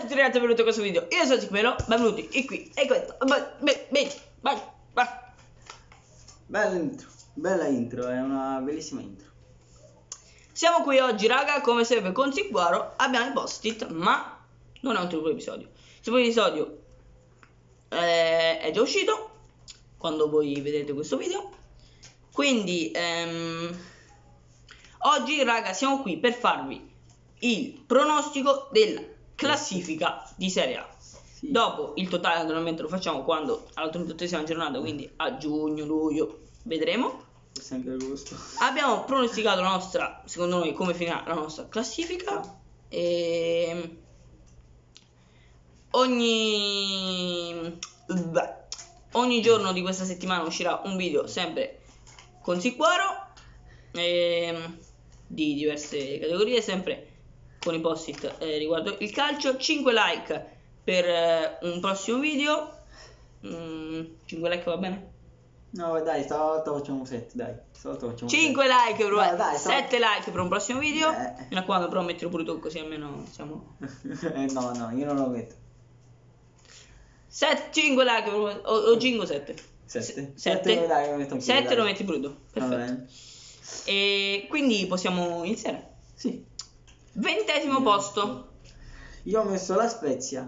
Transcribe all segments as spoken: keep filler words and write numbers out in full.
tutti ragazzi, benvenuti a questo video. Io sono Cicmelo, benvenuti e qui e questo. Vai, vai, vai, vai. Bella intro, bella intro, è una bellissima intro. Siamo qui oggi, raga, come sempre con Siguaro. Abbiamo i post-it, ma non è un primo episodio. Il primo episodio eh, è già uscito quando voi vedrete questo video. Quindi ehm, oggi, raga, siamo qui per farvi il pronostico della classifica di Serie A. Sì. Dopo il totale, naturalmente, lo facciamo quando alla trentasettesima giornata, quindi a giugno, luglio, vedremo. Sempre agosto. Abbiamo pronosticato la nostra, secondo noi, come finirà la nostra classifica. E ogni beh, ogni giorno di questa settimana uscirà un video sempre con Siguaro e di diverse categorie, sempre con i post-it eh, riguardo il calcio. Cinque like per eh, un prossimo video. mm, cinque like va bene? No dai, stavolta facciamo sette, dai. Stavolta facciamo cinque like per no, dai, sette like per un prossimo video. Eh. Mi raccomando, però mettilo pure tu, così almeno siamo eh, no, no, io non lo metto. sette, cinque like per... o, o cinque sette. sette? sette dai, lo metto sette lo metti pure tu. Perfetto. E quindi possiamo iniziare. Sì. Ventesimo Io posto. Io ho messo la Spezia.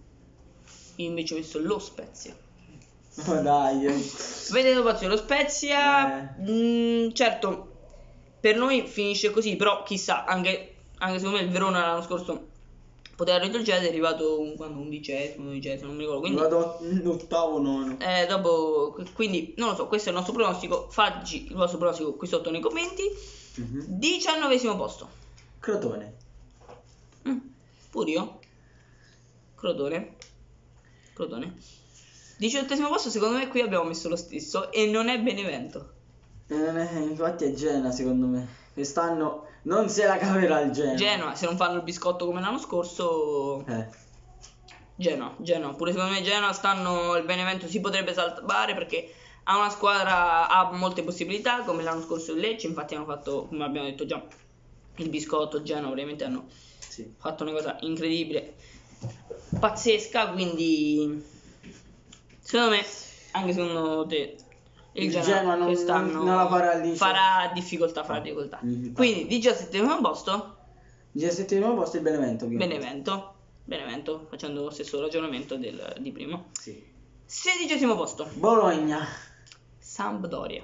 Io invece ho messo lo Spezia. Oh, dai. Vedete posto lo Spezia. Eh. Mm, certo, per noi finisce così, però chissà, anche, anche secondo me il Verona l'anno scorso poteva retrocedere, è arrivato un, quando, undicesimo, dodicesimo, non mi ricordo. Quindi, vado l'ottavo, nono. Eh, dopo, quindi, non lo so, questo è il nostro pronostico. Fateci il vostro pronostico qui sotto nei commenti. Mm-hmm. Diciannovesimo posto. Crotone. Mm, pure io. Crotone. Crotone. Diciottesimo posto, secondo me qui abbiamo messo lo stesso e non è Benevento. Eh, infatti è Genoa, secondo me. Quest'anno non se la caverà il Genoa. Genoa, se non fanno il biscotto come l'anno scorso. Eh. Genoa, Genoa. Pure secondo me Genoa stanno, il Benevento si potrebbe salvare perché ha una squadra, ha molte possibilità, come l'anno scorso il Lecce. Infatti hanno fatto, come abbiamo detto già, il biscotto. Genoa veramente hanno sì. fatto una cosa incredibile, pazzesca, quindi secondo me, anche secondo te, il, il Genoa, Genoa non, quest'anno non, non la farà lì, farà difficoltà, farà difficoltà. Mm-hmm. Quindi diciassettesimo posto. diciassettesimo posto il Benevento. Benevento. Benevento, facendo lo stesso ragionamento del, di prima. Sì. Sedicesimo posto. Bologna. Sampdoria.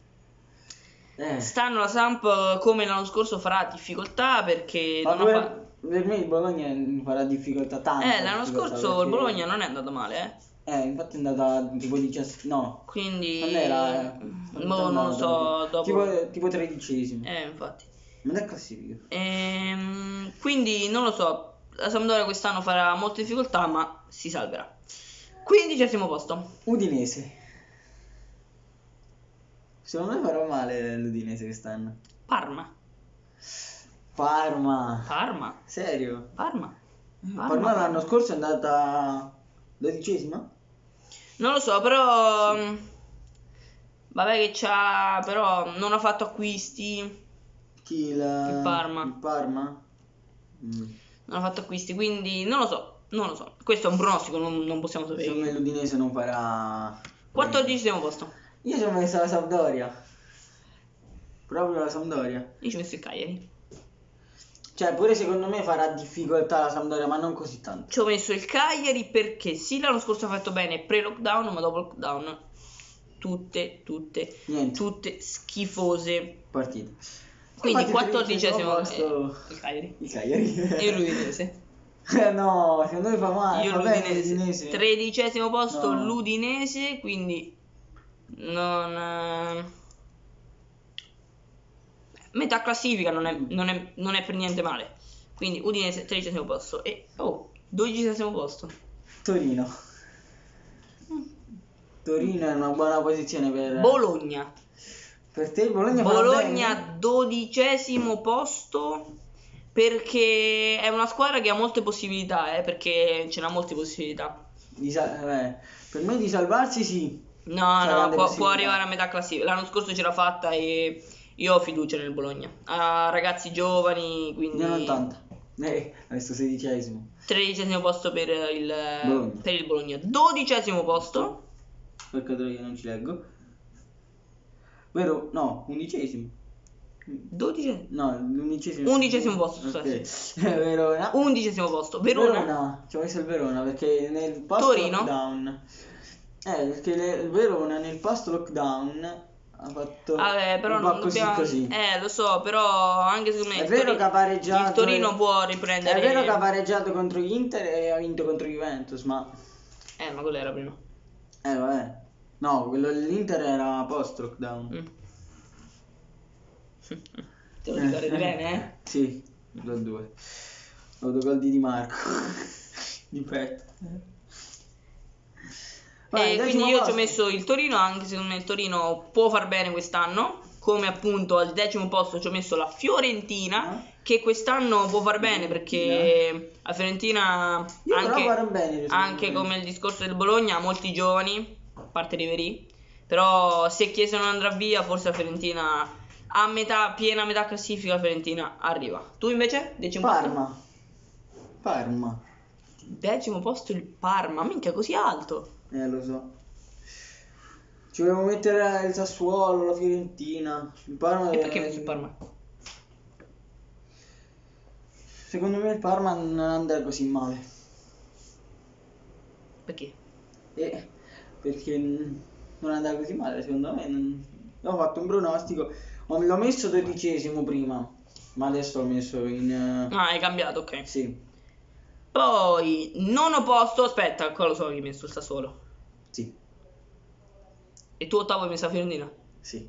Eh. Stanno la Samp, come l'anno scorso, farà difficoltà perché Ma non per, ha fa... per me il Bologna farà difficoltà tanto. Eh, l'anno scorso perché... il Bologna non è andato male, eh. Eh, infatti è andata tipo diciassette, no. Quindi... Non era... Boh, non lo so, dopo... Tipo, tipo tredicesimo. Eh, infatti. Non è classifica. Ehm, quindi, non lo so, la Sampdoria quest'anno farà molte difficoltà, ma si salverà. Quindicesimo posto. Udinese. Secondo me farà male l'Udinese quest'anno. Parma. Parma. Parma. Serio? Parma. Parma, Parma l'anno scorso è andata dodicesima? Non lo so, però vabbè che c'ha, però non ha fatto acquisti. Chi? Il, il Parma. Il Parma? Mm. Non ha fatto acquisti, quindi non lo so, non lo so. Questo è un pronostico, non, non possiamo sapere. Secondo me l'Udinese non farà... quattordicesimo posto. Io ci ho messo la Sampdoria. Proprio la Sampdoria. Io ci ho messo il Cagliari. Cioè, pure secondo me farà difficoltà la Sampdoria, ma non così tanto. Ci ho messo il Cagliari perché sì, l'anno scorso ha fatto bene pre-lockdown, ma dopo il lockdown tutte, tutte, Niente. tutte schifose partite. Quindi quattordicesimo posto... il Cagliari. Il Cagliari. E l'Udinese. Eh no, secondo me fa male. Io fa l'Udinese. l'Udinese. Tredicesimo posto no. l'Udinese, quindi non... metà classifica non è, non, è, non è per niente male. Quindi Udinese tredicesimo posto. E oh, dodicesimo posto Torino. mm. Torino è una buona posizione per Bologna. Per te il Bologna Bologna dodicesimo posto, perché è una squadra che ha molte possibilità, eh, perché ce n'ha molte possibilità. Di sal- eh, per me di salvarsi sì. No, no, può, può arrivare a metà classifica. L'anno scorso ce l'ha fatta e io ho fiducia nel Bologna. Ha ragazzi giovani, quindi... Io non tanto. Eh, adesso sedicesimo. Tredicesimo posto per il Bologna. per il Bologna. Dodicesimo posto. Peccato che non ci leggo. Vero? No, undicesimo. Dodicesimo. No, l'undicesimo. Undicesimo posto, Ok. scusate. Verona. Undicesimo posto. Verona. Verona. Ci ho messo il Verona perché nel post Torino? lockdown. Eh, perché le- il Verona nel post lockdown ha fatto Vabbè, però un po' non così dobbiamo... così. Eh, lo so, però anche secondo me È il vero Tori- che ha pareggiato il Torino e- può È riprendere... vero che ha pareggiato contro l'Inter e ha vinto contro Juventus, ma Eh, ma quello era prima. eh vabbè. No, quello dell'Inter era post lockdown. Mm. Te lo ricordi bene, eh? Sì, due a due. Autogol di Di Marco. Di petto. Vai, E decimo quindi io ci posto. ho messo il Torino, anche secondo me il Torino può far bene quest'anno. Come appunto al decimo posto ci ho messo la Fiorentina, Ah. che quest'anno può far bene perché la Fiorentina, Io però anche, farò bene, secondo anche me. come il discorso del Bologna, ha molti giovani, a parte Riveri. Però se Chiesa non andrà via, forse la Fiorentina a metà, piena metà classifica, la Fiorentina arriva. Tu invece? Decimo posto? Parma. Parma. Decimo posto il Parma, minchia così alto. Eh, lo so. Ci volevo mettere il Sassuolo, la Fiorentina. Il Parma E deve- perché hai messo il Parma? Secondo me il Parma non andrà così male. Perché? Eh, perché n- non andrà così male, secondo me. non- Io ho fatto un pronostico. Ho- L'ho messo dodicesimo prima, ma adesso l'ho messo in... eh, Ah, hai cambiato, ok. Sì, Poi, nono posto, aspetta, qua lo so che hai messo il Sassuolo. sì, E tu ottavo hai messo la Fiorentina. sì.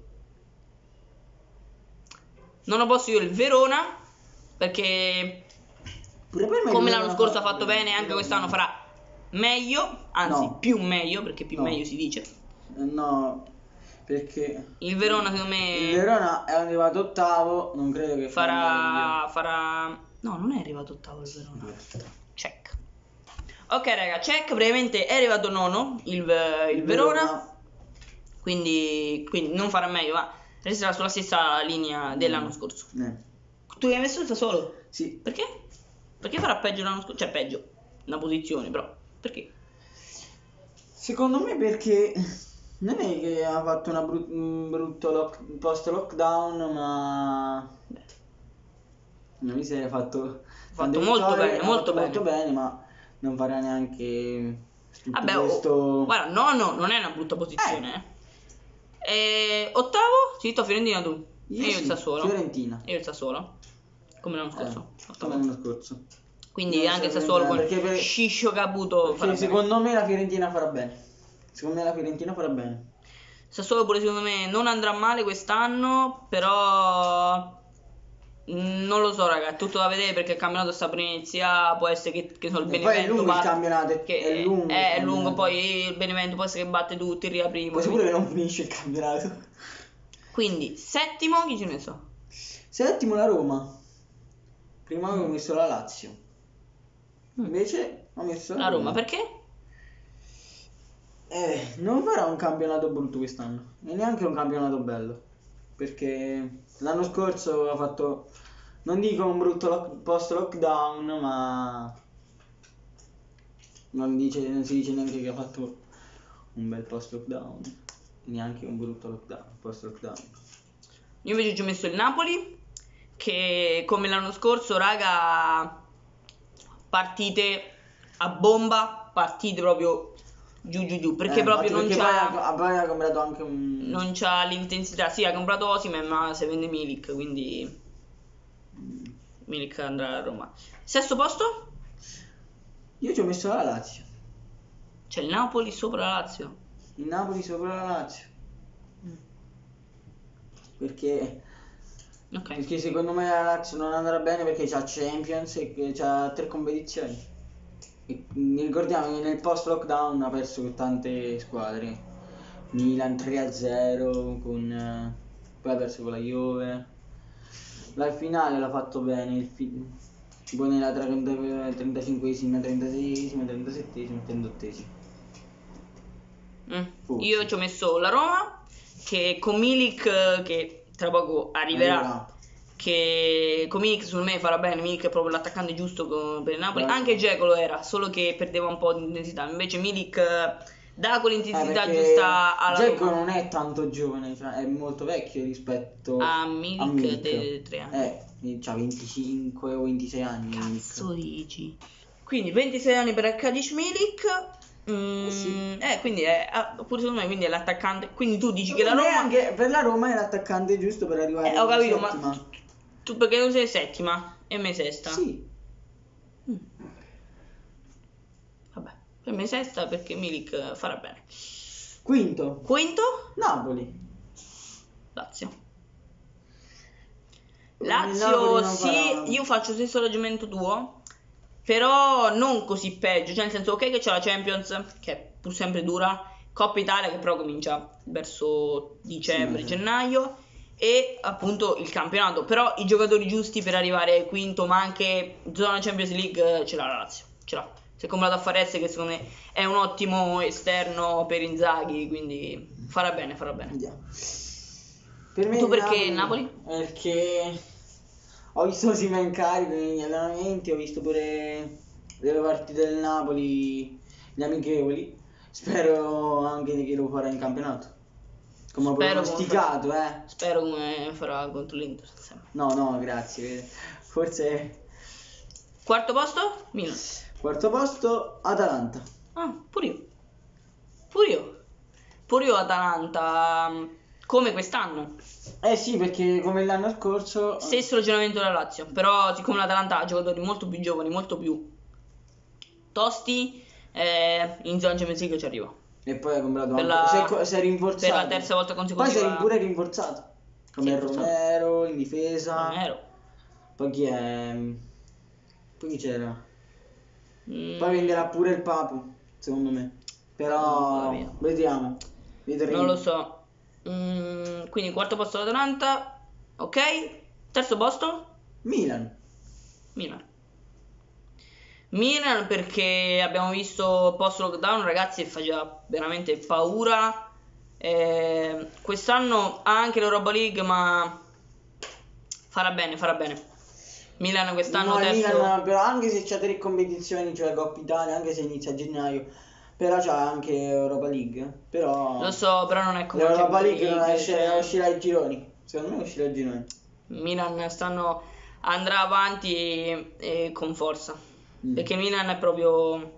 Nono posto io il Verona, perché Pure per me come il l'anno Verona scorso ha fa fatto bene, bene, anche però- quest'anno farà meglio, anzi No. più meglio, perché più No. meglio si dice. Eh, No, perché Il Verona secondo il me Verona è arrivato ottavo, non credo che farà... farà... No, non è arrivato ottavo il Verona. meglio. Check. Ok raga, check, praticamente è arrivato nono il, il Verona. Quindi, quindi non farà meglio, ma resterà sulla stessa linea dell'anno scorso. Eh, Tu hai messo il Sassuolo? Sì, Perché? Perché farà peggio l'anno scorso? Cioè peggio, una posizione però. Perché? secondo me perché non è che ha fatto una brut- un brutto lock- post lockdown, ma una miseria, ha fatto, tante molto vittorie, bene, ha molto fatto molto bene. bene, ma non farà neanche tutto Vabbè, oh, questo. guarda, no, no, non è una brutta posizione. Eh. E ottavo? Sì, sto Fiorentina tu. Io e io sì, il Sassuolo. Fiorentina. E io il Sassuolo. Come l'anno scorso. Eh, Ottavo. come l'anno scorso. Quindi Non anche il so Sassuolo con perché per- Sciscio Caputo Perché farà bene. secondo me la Fiorentina farà bene. Secondo me la Fiorentina farà bene. Sassuolo pure secondo me non andrà male quest'anno, però mm, non lo so raga, è tutto da vedere perché il campionato sta per iniziare, può essere che, che so, il E poi è Benevento lungo il batte- campionato, è- che è lungo il è campionato. lungo, poi il Benevento può essere che batte tutti, arriva primo. Poi sicuro che non finisce il campionato. Quindi settimo, chi ci ha messo? Settimo la Roma. Prima avevo messo la Lazio. Invece ho messo La Roma, perché? Eh, non farà un campionato brutto quest'anno. E neanche un campionato bello. Perché l'anno scorso ha fatto, non dico un brutto lock- post lockdown, ma non, dice, non si dice neanche che ha fatto un bel post lockdown. Neanche un brutto lockdown, post lockdown. Io invece ci ho messo il Napoli, che come l'anno scorso, raga, partite a bomba, partite proprio giù giù giù, perché Eh, proprio infatti, non perché c'ha... poi ha, poi ha comprato anche un... non c'ha l'intensità. Sì, ha comprato Osimhen, ma se vende Milik, quindi Milik andrà a Roma. Sesto posto? Io ci ho messo la Lazio. C'è il Napoli sopra la Lazio. Il Napoli sopra la Lazio. Perché, Ok. perché secondo me la Lazio non andrà bene perché c'ha Champions e che c'ha tre competizioni. E mm, ricordiamo che nel post lockdown ha perso con tante squadre. Milan tre a zero con eh, poi ha perso con la Juve. La finale l'ha fatto bene, il fi- tipo nella trentacinquesima, trentaseiesima, trentasettesima e trentottesima. Mm. Forse. Io ci ho messo la Roma, che con Milik, eh, che tra poco arriverà, Arriverà. che con Milik secondo me farà bene. Milik è proprio l'attaccante giusto co- per il Napoli. Bravo. Anche Dzeko lo era, solo che perdeva un po' di intensità. Invece Milik eh, dà Eh, quell'intensità perché giusta alla Dzeko Roma. non è tanto giovane, cioè è molto vecchio rispetto A Milik a Milik. dei tre anni. Eh, c'ha venticinque o ventisei anni. Cazzo Milik. dici? Quindi ventisei anni per Arkadiusz Milik. Mm, Eh sì. eh, quindi è ah, pure secondo me quindi è l'attaccante. Quindi tu dici che la Per me Roma. anche per la Roma è l'attaccante giusto per arrivare Eh, ho in capito, settima. ma tu, tu perché non sei settima e me sesta? Sì. Mm. Vabbè, per me sesta perché Milik eh, farà bene. Quinto, Quinto, Napoli. Lazio. Il Lazio, Napoli non sì, farà- io faccio lo stesso ragionamento tuo, però non così peggio, cioè nel senso ok che c'è la Champions, che è pur sempre dura, Coppa Italia che però comincia verso dicembre, Sì, sì. gennaio, e appunto il campionato, però i giocatori giusti per arrivare quinto, ma anche zona Champions League eh, ce l'ha la Lazio, ce l'ha. Si è comprato a Farese che secondo me è un ottimo esterno per Inzaghi, quindi farà bene, farà bene. Vediamo. Per me Tu il perché il Napoli? Perché ho visto Osimhen in carico negli allenamenti, ho visto pure delle partite del Napoli, gli amichevoli. Spero anche che lo farà in campionato. Come ho Spero pronosticato, eh. Spero come farà contro l'Inter. sempre. No, no, grazie. Forse Quarto posto? Milan. quarto posto Atalanta. Ah, pure io. Pure io. Pure io Atalanta. mm, Come quest'anno. Eh sì, perché come l'anno scorso Stesso ragionamento della Lazio. Però siccome l'Atalanta ha giocatori molto più giovani, molto più tosti, eh, in zona Champions League ci arriva. e poi ha comprato Per anche la- si è, co- si è rinforzato. per la terza volta Poi si consecutiva. è pure rinforzato. Come Sì, rinforzato. Romero in difesa. Romero. Poi chi è? Poi chi c'era? Mm, Poi venderà pure il Papu, secondo me. Però Mamma mia. vediamo. Vedremo. Non lo so. Mm, quindi quarto posto l'Atalanta. Ok. Terzo posto? Milan. Milan. Milan perché abbiamo visto post lockdown ragazzi e faceva veramente paura. Eh, quest'anno ha anche l'Europa League ma farà bene, farà bene. Milan quest'anno No, il terzo. Milan, però anche se c'ha tre competizioni, cioè Coppa Italia, anche se inizia a gennaio, però c'ha anche Europa League. Però Lo so, però non è come l'Europa Champions League non esce, cioè, uscirà ai gironi. Secondo me uscirà ai gironi. Milan stanno andrà avanti e, e con forza. Mm. Perché Milan è proprio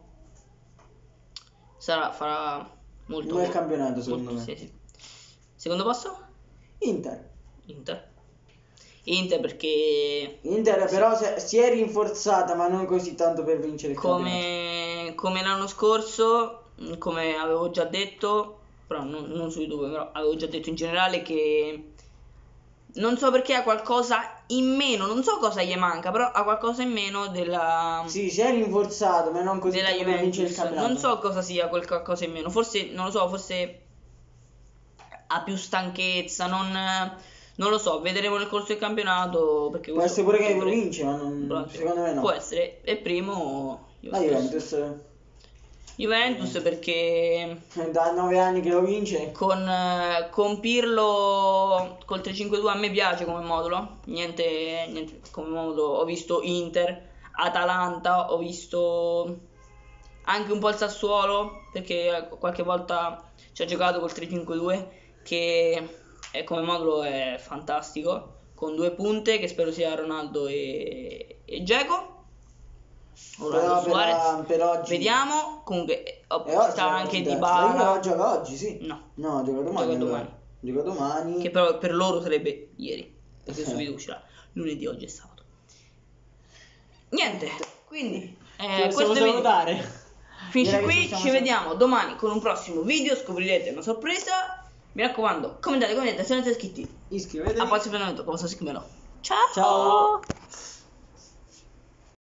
sarà farà molto Un bel campionato, secondo molto- me. sì, sì. Secondo posto? Inter. Inter. Inter perché Inter però se- si è rinforzata, ma non così tanto per vincere il campionato. come, come l'anno scorso, mh, come avevo già detto, però non, non su YouTube, però avevo già detto in generale che non so perché ha qualcosa in meno, non so cosa gli manca, però ha qualcosa in meno della, Sì, si è rinforzato, ma non così della tanto per vincere il Juventus. campionato. Non so cosa sia quel qualcosa in meno, forse, non lo so, forse ha più stanchezza, non, non lo so, vedremo nel corso del campionato. Perché Può questo- essere pure che lo vince, ma non- Bravo. secondo me no. Può essere, è primo La Juventus Juventus perché eh, da nove anni che lo vince. con, eh, con Pirlo col tre cinque due a me piace come modulo, niente, niente come modulo, ho visto Inter, Atalanta, ho visto anche un po' il Sassuolo perché qualche volta ci ha giocato col tre cinque due che è, come modulo è fantastico, con due punte che spero sia Ronaldo e, e Dzeko. Ora Però per, Suarez. per oggi. Vediamo. Comunque eh, oh, E oggi sta oggi anche terzo. Dybala. Io gioca oggi, sì. No, No, gioca domani. Gioca allora. domani. Gioca domani. che però per loro sarebbe ieri. Perché Eh. su video uscirà lunedì, oggi è sabato. Niente, quindi Ci eh, possiamo questo video salutare. finisce Direi che qui. ci Ci siamo vediamo domani con un prossimo video. Scoprirete una sorpresa. Mi raccomando, commentate, commentate se non siete iscritti. Iscrivetevi. A prossimo appuntamento, come sto scrivendo. Ciao. Ciao.